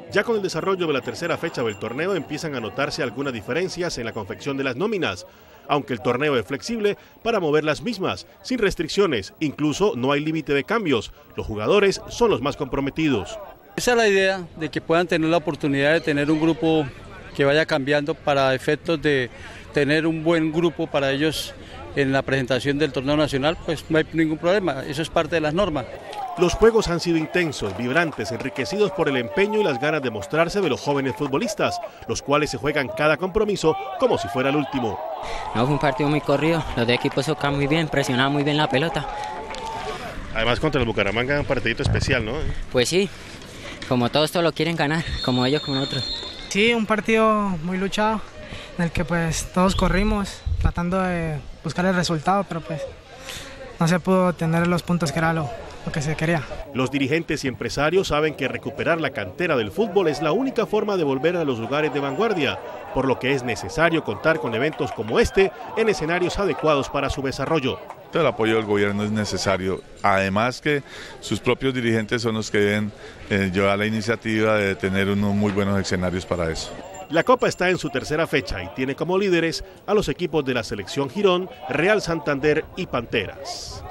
Ya con el desarrollo de la tercera fecha del torneo empiezan a notarse algunas diferencias en la confección de las nóminas, aunque el torneo es flexible para mover las mismas, sin restricciones, incluso no hay límite de cambios. Los jugadores son los más comprometidos. Esa es la idea, de que puedan tener la oportunidad de tener un grupo que vaya cambiando para efectos de tener un buen grupo para ellos en la presentación del torneo nacional, pues no hay ningún problema, eso es parte de las normas. Los juegos han sido intensos, vibrantes, enriquecidos por el empeño y las ganas de mostrarse de los jóvenes futbolistas, los cuales se juegan cada compromiso como si fuera el último. No, fue un partido muy corrido, los dos equipos tocaban muy bien, presionaban muy bien la pelota. Además contra el Bucaramanga un partidito especial, ¿no? Pues sí, como todos lo quieren ganar, como ellos como nosotros. Sí, un partido muy luchado, en el que pues todos corrimos, tratando de buscar el resultado, pero pues no se pudo tener los puntos que era lo que se quería. Los dirigentes y empresarios saben que recuperar la cantera del fútbol es la única forma de volver a los lugares de vanguardia, por lo que es necesario contar con eventos como este en escenarios adecuados para su desarrollo. El apoyo del gobierno es necesario, además que sus propios dirigentes son los que deben llevar la iniciativa de tener unos muy buenos escenarios para eso. La Copa está en su tercera fecha y tiene como líderes a los equipos de la Selección Girón, Real Santander y Panteras.